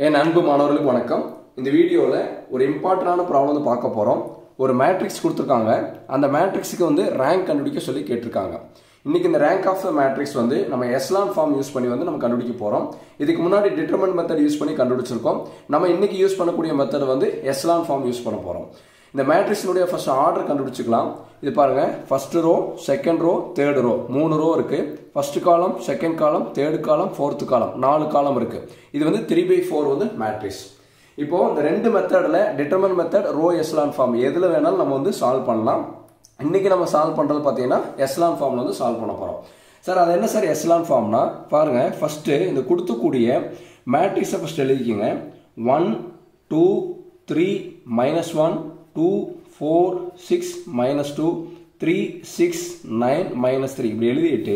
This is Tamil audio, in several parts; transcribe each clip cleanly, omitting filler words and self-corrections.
என் அன்பு மாணவர்களுக்கு வணக்கம். இந்த வீடியோவில் ஒரு இம்பார்ட்டன்டான ப்ராப்ளம் வந்து பார்க்க போகிறோம். ஒரு மேட்ரிக்ஸ் கொடுத்துருக்காங்க. அந்த மேட்ரிக்ஸுக்கு வந்து ரேங்க் கண்டுபிடிக்க சொல்லி கேட்டிருக்காங்க. இன்னைக்கு இந்த ரேங்க் ஆஃப் த மேட்ரிக்ஸ் வந்து நம்ம எஸ்லான் ஃபார்ம் யூஸ் பண்ணி வந்து நம்ம கண்டுபிடிக்க போகிறோம். இதுக்கு முன்னாடி டிட்டர்மினன்ட் மெத்தட் யூஸ் பண்ணி கண்டுபிடிச்சிருக்கோம். நம்ம இன்னைக்கு யூஸ் பண்ணக்கூடிய மெத்தட் வந்து எஸ்லான் ஃபார்ம் யூஸ் பண்ண போகிறோம். இந்த மேட்ரிக்ஸினுடைய ஃபர்ஸ்ட் ஆர்டர் கண்டுபிடிச்சிக்கலாம். இது பாருங்க, first row, second row, third row, 3 row இருக்கு. First column, second column, third column, fourth column, 4 காலம் இருக்கு. இது வந்து 3/4 வந்து மேட்ரிக்ஸ். இப்போ இந்த ரெண்டு மெத்தட்ல determinant method, row echelon form எதுல வேணாலும் நம்ம வந்து சால்வ் பண்ணலாம். இன்னைக்கு நம்ம சால்வ் பண்றது பார்த்தீங்கன்னா எஸ்லான் ஃபார்ம்ல வந்து சால்வ் பண்ண போறோம். சார் அது என்ன சார் எஸ்லான் ஃபார்ம்னா, பாருங்க ஃபர்ஸ்ட் இந்த கொடுத்துக்கூடிய மேட்ரிக்ஸை ஃபர்ஸ்ட் எழுதிக்கங்க. 1 2 3 -1 2 4 6 -2 3 6 9 -3 இப்படி எழுதிட்டு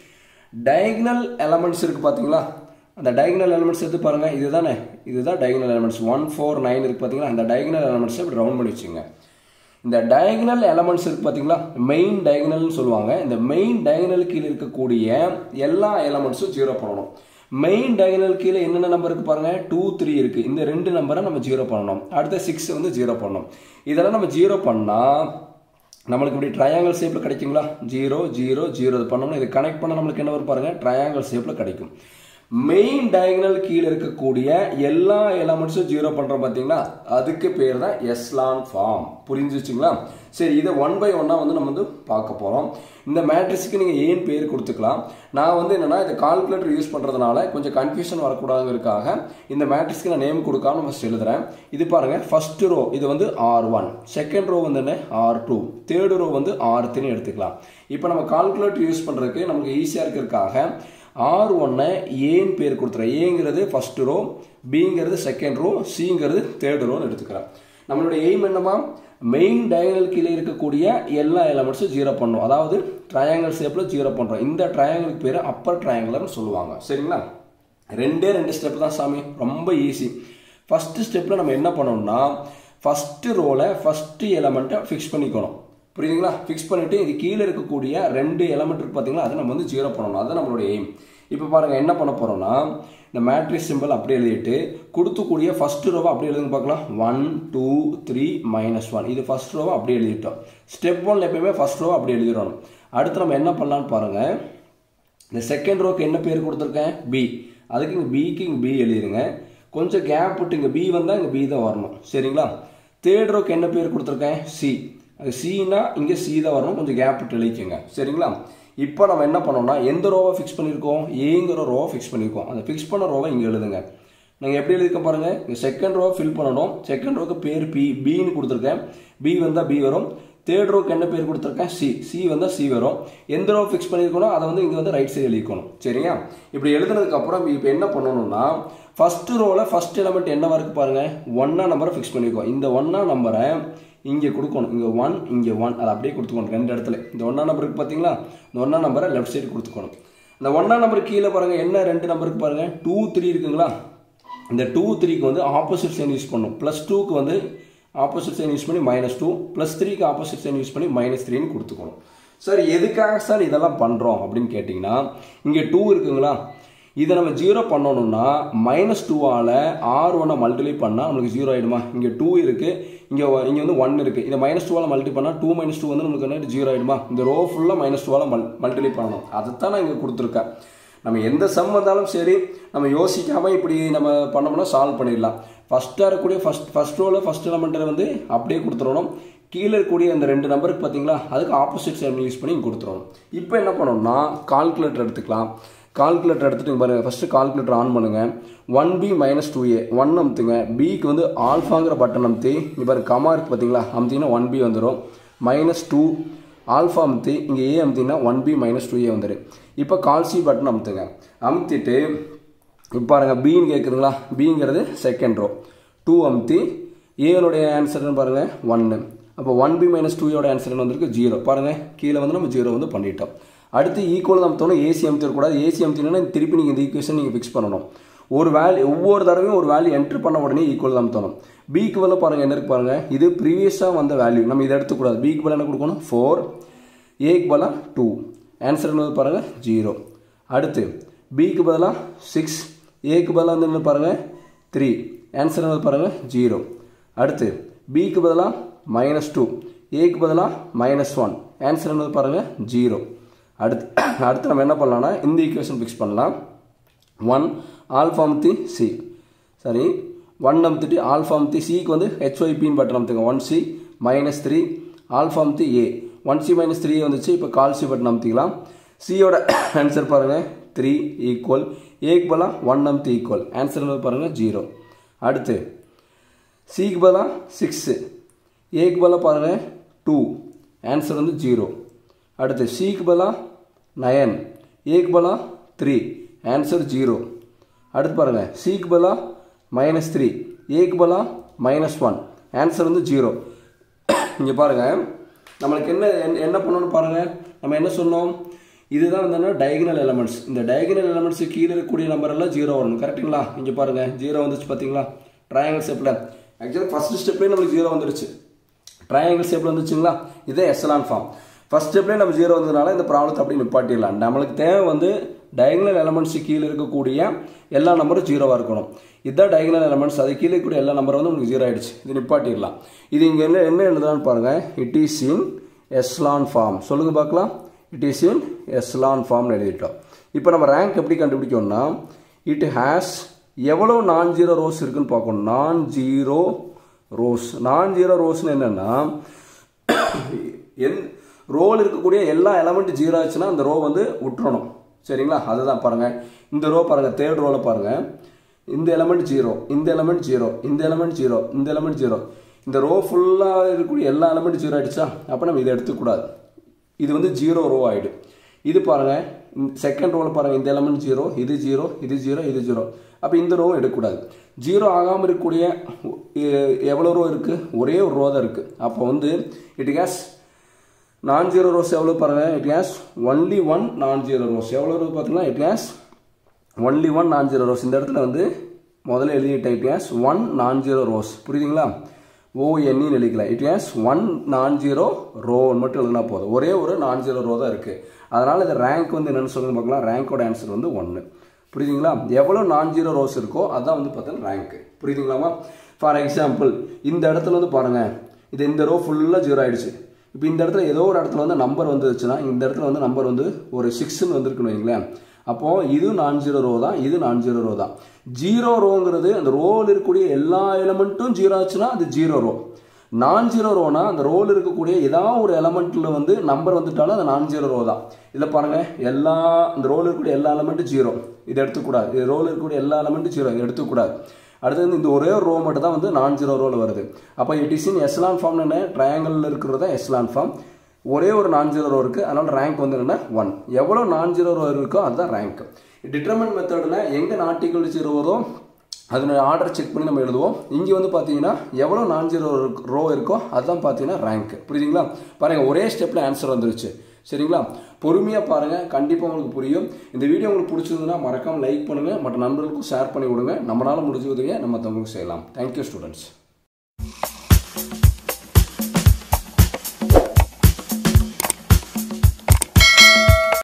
டயகனல் எலமெண்ட்ஸ் இருக்கு பாத்தீங்களா, அந்த டயகனல் எலமெண்ட்ஸ் எடுத்து பாருங்க. இதுதான் டயகனல் எலமெண்ட்ஸ் 1 4 9 இருக்கு பாத்தீங்களா. அந்த டயகனல் எலமெண்ட்ஸ் இப்படி ரவுண்ட் பண்ணி வச்சுங்க. இந்த டயகனல் எலமெண்ட்ஸ் இருக்கு பாத்தீங்களா, மெயின் டயகனல்னு சொல்லுவாங்க. இந்த மெயின் டயகனல் கீழே இருக்கக்கூடிய எல்லா எலமெண்ட்ஸும் 0 பண்ணணும். மெயின் டயகனல் கீழே என்னென்ன நம்பர் இருக்கு பாருங்க, 2 3 இருக்கு. இந்த ரெண்டு நம்பரை நம்ம 0 பண்ணணும். அடுத்த 6 வந்து 0 பண்ணணும். இதெல்லாம் நம்ம 0 பண்ணா நம்மளுக்கு இப்படி ட்ரையாங்கிள் ஷேப்ல கிடைக்குங்களா. 0 0 0 இது பண்ணோம்னா இது கனெக்ட் பண்ண நம்மளுக்கு என்ன வரும் பாருங்க, ட்ரையாங்கிள் ஷேப்ல கிடைக்கும். மெயின் டயகனல் கீழே இருக்கக்கூடிய எல்லா எலமெண்ட்ஸும் 0 பண்றோம் பாத்தீங்களா, அதுக்கு பேர் தான் எஸ்லான் ஃபார்ம். புரிஞ்சுச்சுங்களா? சரி, இதை 1 by 1 வந்து நம்ம வந்து பார்க்க போறோம். இந்த மேட்ரிக்ஸுக்கு நீங்க ஏன் பேர் கொடுத்துக்கலாம். நான் வந்து என்னன்னா இந்த கால்குலேட்டர் யூஸ் பண்றதுனால கொஞ்சம் கன்ஃபியூஷன் வரக்கூடாதுங்கிறதுக்காக இந்த மேட்ரிக்ஸ்க்கு நான் நேம் கொடுக்காம ஃபர்ஸ்ட் எழுதுறேன். இது பாருங்க, ஃபர்ஸ்ட் ரோ இது வந்து R1, செகண்ட் ரோ வந்து என்ன R2, தேர்ட் ரோ வந்து R3 எடுத்துக்கலாம். இப்போ நம்ம கால்குலேட்டர் யூஸ் பண்றதுக்கு நமக்கு ஈஸியா இருக்கிறதுக்காக R1 ஏன்னு பேர் கொடுத்துறேன். ஏங்கிறது ஃபர்ஸ்ட் ரோ, பிங்கிறது செகண்ட் ரோ, சிங்கிறது தேர்ட் ரோன்னு எடுத்துக்கிறேன். நம்மளுடைய எய்ம் என்னமா, மெயின் டயகனல் கீழே இருக்கக்கூடிய எல்லா எலமெண்ட்ஸும் 0 பண்ணும். அதாவது ட்ரையாங்கிள் ஷேப்ல 0 பண்றோம். இந்த ட்ரையாங்கிளுக்கு பேரு அப்பர் ட்ரையாங்குலர்னு சொல்லுவாங்க. சரிங்களா? ரெண்டே ஸ்டெப் தான் சாமி, ரொம்ப ஈஸி. ஃபர்ஸ்ட் ஸ்டெப்ல நம்ம என்ன பண்ணணும்னா, ஃபர்ஸ்ட் ரோல ஃபர்ஸ்ட் எலமெண்ட்டை ஃபிக்ஸ் பண்ணிக்கணும். புரியுதுங்களா? ஃபிக்ஸ் பண்ணிட்டு இது கீழே இருக்கக்கூடிய ரெண்டு எலமெண்ட் இருக்கு பாத்தீங்களா, அதை நம்ம வந்து 0 பண்ணணும். அதுதான் நம்மளுடைய எய்ம். இப்போ பாருங்க என்ன பண்ண போறோம்னா, இந்த மேட்ரிக்ஸ் சிம்பிள் அப்படியே எழுதிட்டு கொடுத்துக்கூடிய ஃபர்ஸ்ட் ரோவை அப்படியே எழுதுங்க பார்க்கலாம். 1 2 3 -1 இது ஃபர்ஸ்ட் ரோவை அப்படியே எழுதிட்டோம். ஸ்டெப் 1 எப்பயுமே ஃபர்ஸ்ட் ரோவை அப்படியே எழுதிடணும். அடுத்து நம்ம என்ன பண்ணலாம்னு பாருங்க, இந்த செகண்ட் ரோக்கு என்ன பேர் கொடுத்துருக்கேன், பி. அதுக்கு இங்க பிக்கு இங்க பி எழுதிருங்க. கொஞ்சம் கேப் விட்டு இங்க பி வந்தா இங்க பி தான் வரணும். சரிங்களா? தேர்ட் ரோக்கு என்ன பேர் கொடுத்துருக்கேன், சி. அது சினா இங்க சி தான் வரணும். கொஞ்சம் கேப் விட்டு எழுதிக்கங்க. சரிங்களா? இப்போ நம்ம என்ன பண்ணோம்னா, எந்த ரோவை ஃபிக்ஸ் பண்ணியிருக்கோம், ஏங்கிற ரோவை ஃபிக்ஸ் பண்ணியிருக்கோம். அந்த ஃபிக்ஸ் பண்ண ரோவை இங்கே எழுதுங்க. நாங்கள் எப்படி எழுதிக்க பாருங்க, இங்கே செகண்ட் ரோவை ஃபில் பண்ணணும். செகண்ட் ரோக்கு பேர் பி, பின்னு கொடுத்துருக்கேன். பி வந்தால் பி வரும். தேர்ட் ரோக்கு என்ன பேர் கொடுத்துருக்கேன், சி. சி வந்தால் சி வரும். எந்த ரோ ஃபிக்ஸ் பண்ணியிருக்கணும் அதை வந்து இங்கே வந்து ரைட் சைடு எழுதிக்கணும். சரியா? இப்படி எழுதுனதுக்கு அப்புறம் இப்போ என்ன பண்ணணும்னா, ஃபர்ஸ்ட் ரோல ஃபர்ஸ்ட் எலமெண்ட் என்னவா இருக்கு பாருங்க, 1 நம்பரை ஃபிக்ஸ் பண்ணியிருக்கோம். இந்த 1 நம்பரை இங்கே கொடுக்கணும். இங்கே 1 இங்கே 1 அதை அப்படியே கொடுத்துக்கணும். ரெண்டு இடத்துல இந்த 1 நம்பருக்கு பார்த்தீங்களா, இந்த 1 நம்பரை லெஃப்ட் சைடு கொடுத்துக்கணும். இந்த 1 நம்பருக்கு கீழே பாருங்க என்ன ரெண்டு நம்பருக்கு பாருங்க 2 3 இருக்குங்களா. இந்த 2 3க்கு வந்து ஆப்போசிட் சைன் யூஸ் பண்ணணும். +2க்கு வந்து ஆப்போசிட் சைன் யூஸ் பண்ணி -2, +3க்கு ஆப்போசிட் சைன் யூஸ் பண்ணி -3ன்னு கொடுத்துக்கணும். சார் எதுக்காக சார் இதெல்லாம் பண்ணுறோம் அப்படின்னு கேட்டிங்கன்னா, இங்கே 2 இருக்குங்களா, இதை நம்ம 0 பண்ணணும்னா -2ஆல R1 மல்டிப்ளை பண்ணால் நம்மளுக்கு 0 ஆகிடுமா. இங்கே 2 இருக்கு, இங்கே வந்து 1 இருக்கு. இதை -2ஆல மல்டிப்ளை பண்ணால் 2 - 2 வந்து நமக்கு என்ன 0 ஆகிடுமா. இந்த ரோ ஃபுல்லாக -2ஆல மல்டிப்ளை பண்ணணும். அதைத்தான் நான் இங்கே கொடுத்துருக்கேன். நம்ம எந்த சம் வந்தாலும் சரி நம்ம யோசிக்காமல் இப்படி நம்ம பண்ணோம்னா சால்வ் பண்ணிடலாம். ஃபர்ஸ்ட்டாக இருக்கக்கூடிய ஃபர்ஸ்ட் ரோவில் ஃபர்ஸ்ட் எலமெண்ட்டை வந்து அப்படியே கொடுத்துடணும். கீழே இருக்கக்கூடிய அந்த ரெண்டு நம்பருக்கு பார்த்தீங்களா, அதுக்கு ஆப்போசிட் சைன் யூஸ் பண்ணி இங்கே கொடுத்துடணும். இப்போ என்ன பண்ணணும்னா, கால்குலேட்டர் எடுத்துக்கலாம். கால்குலேட்டர் எடுத்துட்டு பாருங்க, ஃபர்ஸ்ட் கால்குலேட்டர் ஆன் பண்ணுங்க. 1b -2a 1 அமுத்துங்க. பிக்கு வந்து ஆல்ஃபாங்கிற பட்டன் அமுத்தி இங்கே பாருங்க கமா இருக்கு பார்த்தீங்களா, அமுத்திங்கன்னா 1b வந்துடும். -2 ஆல்ஃபா அமுத்தி இங்கே ஏ அமுத்திங்கன்னா 1b -2a வந்துடும். இப்போ கால்சி பட்டன் அமுத்துங்க. அமுத்திட்டு இப்போ பாருங்க பின்னு கேட்குதுங்களா, பிங்கிறது செகண்ட் ரோ. 2 அமுத்தி ஏனுடைய ஆன்சர்னு பாருங்க 1. அப்போ 1b -2a ஆன்சர் வந்திருக்கு 0. பாருங்க கீழே வந்து நம்ம 0 வந்து பண்ணிட்டோம். அடுத்து ஈக்குவல் அமுத்தணும். ஏசி அமுத்திடக்கூடாது. ஏசி அமுத்தினா திருப்பி நீங்கள் இந்த ஈக்குவேஷன் நீங்கள் ஃபிக்ஸ் பண்ணணும். ஒரு வேல்யூ ஒவ்வொரு தடவையும் ஒரு வேல்யூ என்ட்ரு பண்ண உடனே ஈக்குவல் அமுத்தணும். பிக்கு பதில் பாருங்க என்ன இருக்கு பாருங்க, இது ப்ரீவியஸாக வந்த வேல்யூ, நம்ம இதை எடுத்துக்கூடாது. பிக்கு பதில் என்ன கொடுக்கணும் 4, ஏக்கு பதிலாக 2, ஆன்சர் என்னது பாருங்க 0. அடுத்து பிக்கு பதிலாக 6, ஏக்கு பதிலாக வந்து என்ன பாருங்க 3. ஆன்சர் வந்து பாருங்கள் 0. அடுத்து பிக்கு பதிலாக -2, ஏக்கு பதிலாக -1. ஆன்சர் வந்து பாருங்கள் 0. அடுத்து நம்ம என்ன பண்ணலாம்னா இந்த ஈக்குவேஷன் ஃபிக்ஸ் பண்ணலாம். 1 ஆல்ஃபா அமுத்தி சி, சரி 1 அமுத்திட்டு ஆல்ஃபா அமுத்தி சிக்கு வந்து ஹெச்ஒய்பின்னு பட்டன் அமுத்துங்க. 1C -3 ஆல்ஃபா அமுத்தி ஏ, 1C -3 வந்துச்சு. இப்போ கால் சி பட்டன் அமுத்திக்கலாம். சியோட ஆன்சர் பாருங்கள் 3 ஈக்குவல், ஏக்கு பதிலாக 1 அமுத்தி ஈக்குவல். ஆன்சர் வந்து பாருங்கள் 0. அடுத்து சிக்கு பதிலாக 6, ஏக்கு பதிலாக பாருங்கள் 2. ஆன்சர் வந்து 0. அடுத்து சிக்கு பதிலாக 9, ஏக்கு பதிலாக 3. ஆன்சர் 0. அடுத்து பாருங்கள் சிக்கு பதிலாக -3, ஏக்கு பதிலாக -1. ஆன்சர் வந்து 0. இங்கே பாருங்கள் நம்மளுக்கு என்ன பண்ணணும்னு பாருங்கள். நம்ம என்ன சொன்னோம், இதுதான் வந்து டயகனல் எலமெண்ட்ஸ். இந்த டயகனல் எலமெண்ட்ஸு கீழே இருக்கக்கூடிய நம்பர் எல்லாம் 0 வரணும். கரெக்டுங்களா? இங்கே பாருங்கள் 0 வந்துச்சு பார்த்தீங்களா ட்ரையாங்கிள் ஷேப்பில். ஆக்சுவலாக ஃபஸ்ட் ஸ்டெப்லேயே நம்மளுக்கு 0 வந்துருச்சு. ட்ரையாங்கிள் ஷேப்பில் வந்துச்சுங்களா? இதே எஸ்லான் ஃபார்ம். ஃபஸ்ட் ஸ்டெப்லேயே நம்ம 0 வந்ததுனால இந்த ப்ராப்ளத்தை அப்படி நிப்பாட்டிடலாம். நம்மளுக்கு தேவை வந்து டயகனல் எலமெண்ட்ஸு கீழே இருக்கக்கூடிய எல்லா நம்பரும் 0வாக இருக்கணும். இதுதான் டயகனல் எலமெண்ட்ஸ். அது கீழே இருக்கக்கூடிய எல்லா நம்பரும் வந்து உங்களுக்கு 0 ஆகிடுச்சு. இது நிப்பாட்டிடலாம். இது இங்கே என்ன எழுதலான்னு பாருங்கள். It is in echelon form. சொல்லுங்கள் பார்க்கலாம். இட் இஸ் இன் எஸ்லான் ஃபார்ம்னு எழுதிட்டோம். இப்போ நம்ம ரேங்க் எப்படி கண்டுபிடிக்கணும்னா, இட் ஹேஸ் எவ்வளோ நான்-ஜீரோ ரோஸ் இருக்குன்னு பார்க்கணும். நான்-ஜீரோ ரோஸ்னு என்னென்னா, ரோல் இருக்கக்கூடிய எல்லா எலமெண்ட் 0 ஆச்சுன்னா அந்த ரோ வந்து விட்டுறணும். சரிங்களா? அதுதான் பாருங்கள். இந்த ரோ பாருங்கள், தேர்ட் ரோவில் பாருங்கள். இந்த எலமெண்ட் 0, இந்த எலமெண்ட் 0, இந்த எலமெண்ட் 0, இந்த எலமெண்ட் 0. இந்த ரோ ஃபுல்லாக இருக்கக்கூடிய எல்லா எலமெண்ட் 0 ஆகிடுச்சா? அப்போ நம்ம இதை எடுத்துக்கூடாது. இது வந்து 0 ரோ ஆகிடும். இது பாருங்கள், செகண்ட் ரோவில் பாருங்கள். இந்த எலமெண்ட் 0, இது 0, இது 0, இது 0. அப்போ இந்த ரோவும் எடுக்கக்கூடாது. 0 ஆகாமல் இருக்கக்கூடிய எவ்வளோ ரோ இருக்குது? ஒரே ஒரு ரோ தான் இருக்குது. அப்போ வந்து இட் ஹேஸ் நான்-ஜீரோ ரோஸ் எவ்வளோ பாருங்கள். It has only 1 nonzero rows. எவ்வளோ ரோ பார்த்தீங்கன்னா it has only 1 nonzero rows. இந்த இடத்துல வந்து முதல்ல எழுதிட்டேன். It has 1 nonzero rows. புரியுதுங்களா? ONE எழுதிக்கலாம். இட் ஹேஸ் 1 நான்-ஜீரோ ரோன்னு மட்டும் எழுதினா போதும். ஒரே ஒரு நான்-ஜீரோ ரோ தான் இருக்குது. அதனால் இந்த ரேங்க் வந்து என்னென்னு சொல்லுங்க பார்க்கலாம். ரேங்கோட ஆன்சர் வந்து 1. புரியுதுங்களா? எவ்வளோ நான்-ஜீரோ ரோஸ் இருக்கோ அதுதான் வந்து பார்த்தீங்கன்னா ரேங்க். புரியுதுங்களாமா? ஃபார் எக்ஸாம்பிள் இந்த இடத்துல வந்து பாருங்கள், இது இந்த ரோ ஃபுல்லாக 0 ஆகிடுச்சு. இப்போ இந்த இடத்துல ஏதோ ஒரு இடத்துல வந்து நம்பர் வந்துருச்சுன்னா, இந்த இடத்துல வந்து நம்பர் வந்து ஒரு 6ன்னு வந்துருக்குன்னு வைங்களேன். அப்போது இது நான்-ஜீரோ ரோ தான், இது நான்-ஜீரோ ரோ தான். 0 ரோங்கிறது அந்த ரோவில் இருக்கக்கூடிய எல்லா எலமெண்ட்டும் 0 ஆச்சுன்னா அது 0 ரோ. நான்-ஜீரோ ரோனா அந்த ரோல் இருக்கக்கூடிய ஏதாவது ஒரு எலமெண்ட்டில் வந்து நம்பர் வந்துட்டாலும் அது நான்-ஜீரோ ரோ தான். இதில் பாருங்கள், இந்த ரோல் இருக்கக்கூடிய எல்லா எலமெண்ட்டும் 0, இதை எடுத்துக்கூடாது. இது ரோல் இருக்கக்கூடிய எல்லா எலமெண்ட்டும் 0, இதை எடுத்துக்கூடாது. அடுத்து வந்து இந்த ஒரே ஒரு ரோ மட்டும் தான் வந்து நான்-ஜீரோ ரோவில் வருது. அப்போ it is in echelon form. என்ன ட்ரையாங்கிளில் இருக்கிறது தான் எஸ்லான் ஃபார்ம். ஒரே ஒரு நான்-ஜீரோ ரோ இருக்குது. அதனால் ரேங்க் வந்து என்ன 1. எவ்வளோ நான்-ஜீரோ ரோ இருக்கோ அதுதான் ரேங்க். டிட்டர்மின் மெத்தடில் எங்கே நாட்-ஈக்குவல் 0 வருதோ அதனுடைய ஆர்டர் செக் பண்ணி நம்ம எழுதுவோம். இங்கே வந்து பார்த்தீங்கன்னா எவ்வளோ நான்-ஜீரோ ரோ இருக்கோ அதுதான் பார்த்தீங்கன்னா ரேங்க். புரியுதுங்களா? பாருங்கள், ஒரே ஸ்டெப்பில் ஆன்சர் வந்துருச்சு. சரிங்களா? பொறுமையாக பாருங்கள், கண்டிப்பாக உங்களுக்கு புரியும். இந்த வீடியோ உங்களுக்கு பிடிச்சிருந்ததுன்னா மறக்காமல் லைக் பண்ணுங்கள், மற்ற நண்பர்களுக்கும் ஷேர் பண்ணி விடுங்க. நம்மளால் முடிஞ்ச உதவியை நம்ம மற்றவங்களுக்கு செய்யலாம். Thank you students.